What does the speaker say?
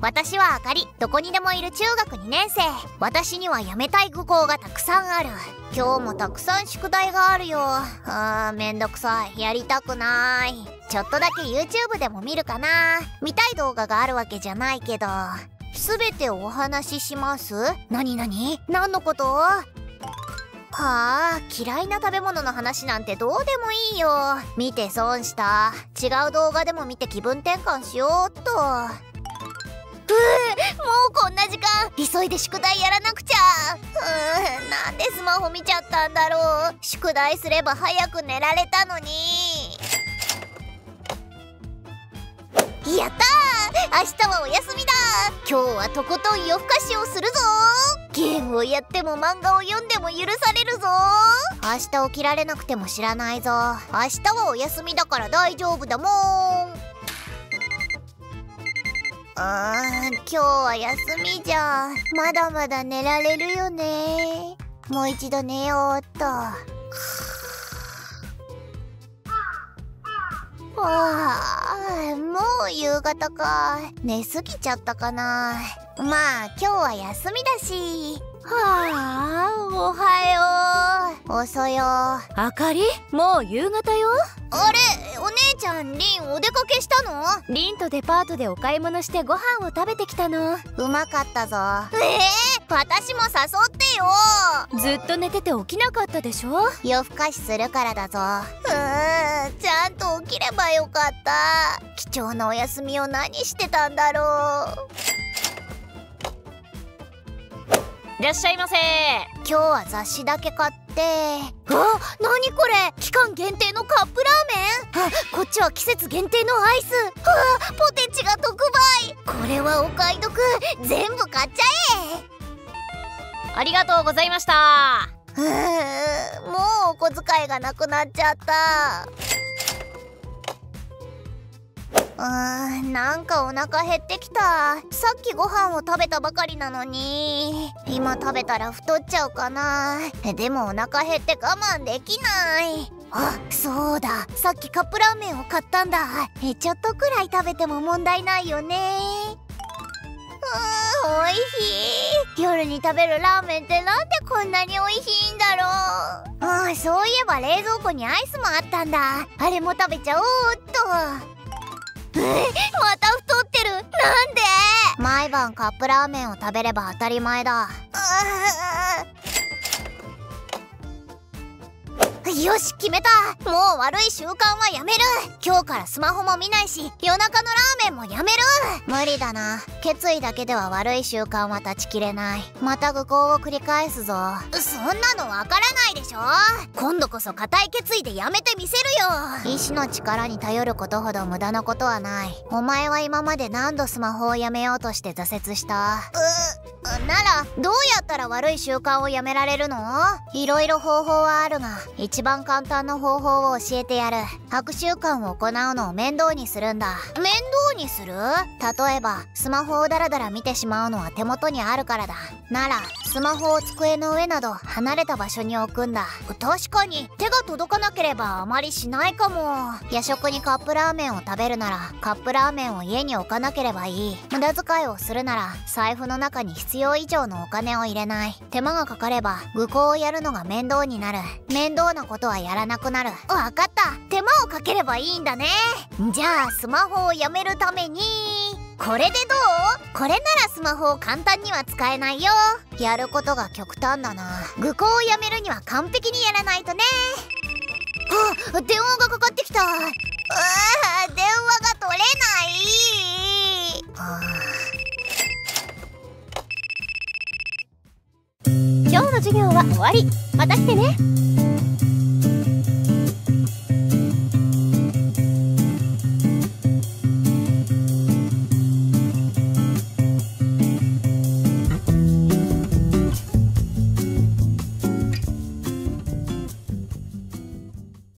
私はあかり、どこにでもいる中学2年生。私にはやめたい愚行がたくさんある。今日もたくさん宿題があるよ。めんどくさい。やりたくない。ちょっとだけ YouTube でも見るかな。見たい動画があるわけじゃないけど。すべてお話しします？何何のこと？はあ、嫌いな食べ物の話なんてどうでもいいよ。見て損した。違う動画でも見て気分転換しようっと。もうこんな時間。急いで宿題やらなくちゃ。なんでスマホ見ちゃったんだろう。宿題すれば早く寝られたのに。やったー、明日はお休みだ。今日はとことん夜更かしをするぞ。ゲームをやっても漫画を読んでも許されるぞ。明日起きられなくても知らないぞ。明日はお休みだから大丈夫だもん。今日は休みじゃん。まだまだ寝られるよね。もう一度寝ようっと。もう夕方か。寝すぎちゃったかな。まあ今日は休みだし。おはよう。遅よ。 あかり、もう夕方よ。 あれ、お姉ちゃん、リンお出かけしたの？ リンとデパートでお買い物してご飯を食べてきたの。 うまかったぞ。私も誘ってよ。 ずっと寝てて起きなかったでしょ。 夜更かしするからだぞ。ちゃんと起きればよかった。貴重なお休みを何してたんだろう。 いらっしゃいませ。 今日は雑誌だけ買って。何これ、期間限定のカップラーメン。こっちは季節限定のアイス。ポテチが特売。これはお買い得。全部買っちゃえ。 ありがとうございました。 もうお小遣いがなくなっちゃった。なんかお腹減ってきた。さっきご飯を食べたばかりなのに。今食べたら太っちゃうかな。でもお腹減って我慢できない。そうだ、さっきカップラーメンを買ったんだ。ちょっとくらい食べても問題ないよね。おいしい。夜に食べるラーメンってなんでこんなにおいしいんだろう。そういえば冷蔵庫にアイスもあったんだ。あれも食べちゃおうっと。また太ってる。なんで？毎晩カップラーメンを食べれば当たり前だ。よし、決めた。もう悪い習慣はやめる。今日からスマホも見ないし、夜中のラーメンもやめる。無理だな。決意だけでは悪い習慣は断ち切れない。また愚行を繰り返すぞ。そんなのわからないでしょ。今度こそ固い決意でやめてみせるよ。意志の力に頼ることほど無駄なことはない。お前は今まで何度スマホをやめようとして挫折した？ならどうやったら悪い習慣をやめられるの？いろいろ方法はあるが、一番簡単な方法を教えてやる。悪習慣を行うのを面倒にするんだ。面倒にする？例えばスマホをダラダラ見てしまうのは手元にあるからだ。ならスマホを机の上など離れた場所に置くんだ。確かに手が届かなければあまりしないかも。夜食にカップラーメンを食べるならカップラーメンを家に置かなければいい。無駄遣いをするなら財布の中に必要以上のお金を入れない。手間がかかれば愚行をやるのが面倒になる。面倒なことはやらなくなる。わかった。手間をかければいいんだね。じゃあスマホをやめるためにこれでどう？これならスマホを簡単には使えないよ。やることが極端だな。愚行をやめるには完璧にやらないとね。電話がかかってきた。電話が取れない。 今日の授業は終わり。また来てね。